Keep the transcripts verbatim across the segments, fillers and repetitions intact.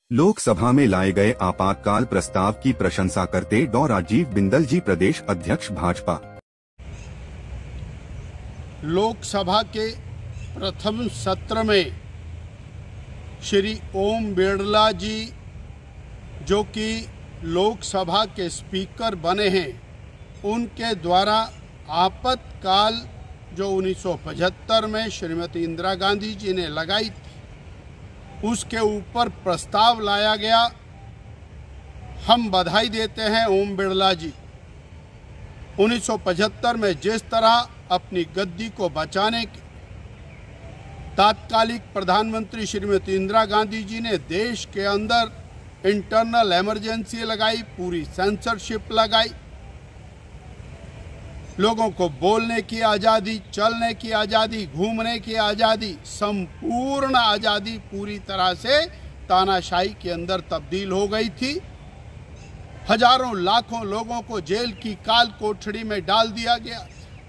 लोकसभा में लाए गए आपातकाल प्रस्ताव की प्रशंसा करते डॉ राजीव बिंदल जी, प्रदेश अध्यक्ष भाजपा। लोकसभा के प्रथम सत्र में श्री ओम बिरला जी, जो कि लोकसभा के स्पीकर बने हैं, उनके द्वारा आपातकाल जो उन्नीस सौ पचहत्तर में श्रीमती इंदिरा गांधी जी ने लगाई थी, उसके ऊपर प्रस्ताव लाया गया। हम बधाई देते हैं ओम बिरला जी। उन्नीस सौ पचहत्तर में जिस तरह अपनी गद्दी को बचाने के तात्कालिक प्रधानमंत्री श्रीमती इंदिरा गांधी जी ने देश के अंदर इंटरनल इमरजेंसी लगाई, पूरी सेंसरशिप लगाई, लोगों को बोलने की आज़ादी, चलने की आज़ादी, घूमने की आज़ादी, संपूर्ण आज़ादी पूरी तरह से तानाशाही के अंदर तब्दील हो गई थी। हजारों लाखों लोगों को जेल की काल कोठड़ी में डाल दिया गया।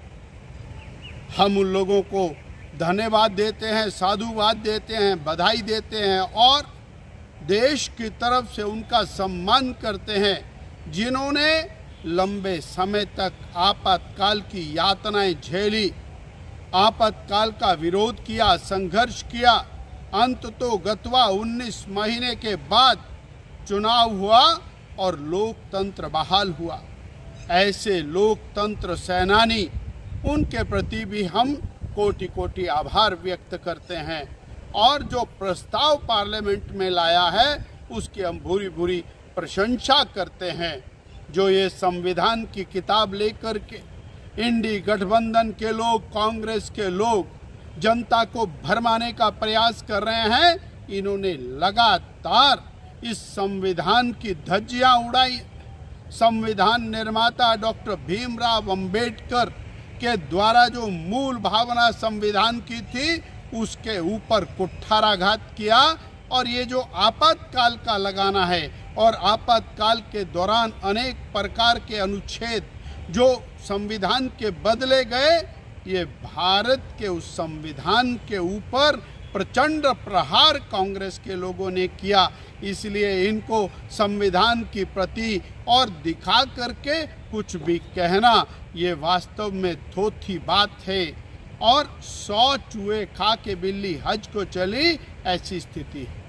हम उन लोगों को धन्यवाद देते हैं, साधुवाद देते हैं, बधाई देते हैं और देश की तरफ से उनका सम्मान करते हैं, जिन्होंने लंबे समय तक आपातकाल की यातनाएं झेली, आपातकाल का विरोध किया, संघर्ष किया। अंत तो गतवा उन्नीस महीने के बाद चुनाव हुआ और लोकतंत्र बहाल हुआ। ऐसे लोकतंत्र सेनानी, उनके प्रति भी हम कोटि कोटि आभार व्यक्त करते हैं और जो प्रस्ताव पार्लियामेंट में लाया है उसकी हम भूरी भूरी प्रशंसा करते हैं। जो ये संविधान की किताब लेकर के इंडी गठबंधन के लोग, कांग्रेस के लोग जनता को भरमाने का प्रयास कर रहे हैं, इन्होंने लगातार इस संविधान की धज्जियां उड़ाई। संविधान निर्माता डॉक्टर भीमराव अंबेडकर के द्वारा जो मूल भावना संविधान की थी, उसके ऊपर कुठाराघात किया और ये जो आपातकाल का लगाना है और आपातकाल के दौरान अनेक प्रकार के अनुच्छेद जो संविधान के बदले गए, ये भारत के उस संविधान के ऊपर प्रचंड प्रहार कांग्रेस के लोगों ने किया। इसलिए इनको संविधान की प्रति और दिखा करके कुछ भी कहना ये वास्तव में थोथी बात है और सौ चूहे खा के बिल्ली हज को चली, ऐसी स्थिति है।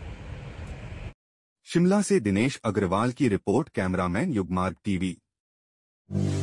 शिमला से दिनेश अग्रवाल की रिपोर्ट, कैमरामैन युगमार्ग टीवी।